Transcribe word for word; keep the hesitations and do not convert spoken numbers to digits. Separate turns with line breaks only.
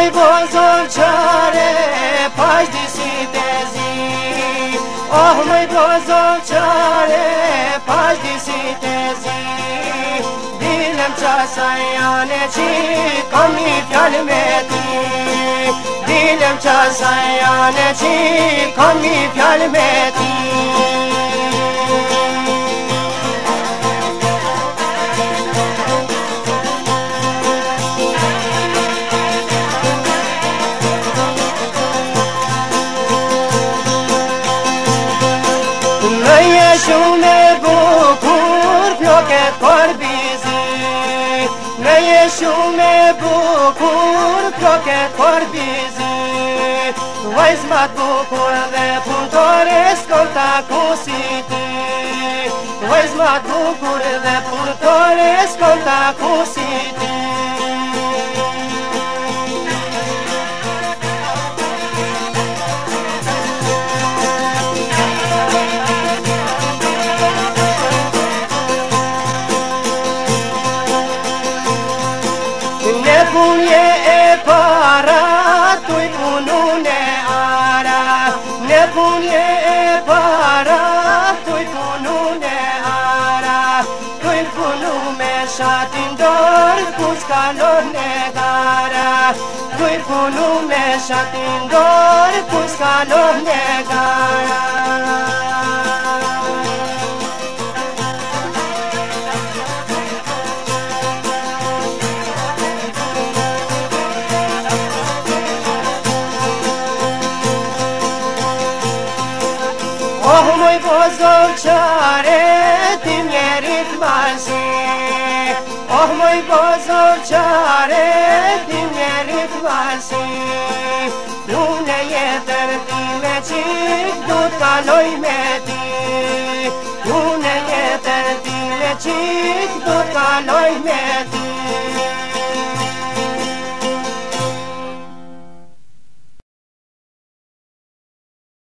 moj bozor qare, pash disit e zi. Oh moj bozor qare, pash disit e zi. Dilem qasaj janë që kam një fjallë me ti. Dilem qasaj janë që kam një fjallë me ti. Shumë e bukur floket korbizi, në je shumë e bukur floket korbizi. Vajzmat bukur dhe punëtore skolta kusiti. Vajzmat bukur dhe punëtore skolta kusiti. Punje e para, tuj punun e ara. Ne punje e para, tuj punun e ara. Tuj punu me shatin dor, kus kalon e gara. Tuj punu me shatin dor, kus kalon e gara. Oh moj bozor qare, ti mjerit masi. Oh moj bozor qare, ti mjerit masi. Lune jetër ti me qik, du t'kaloj me ti. Lune jetër ti me qik, du t'kaloj me ti.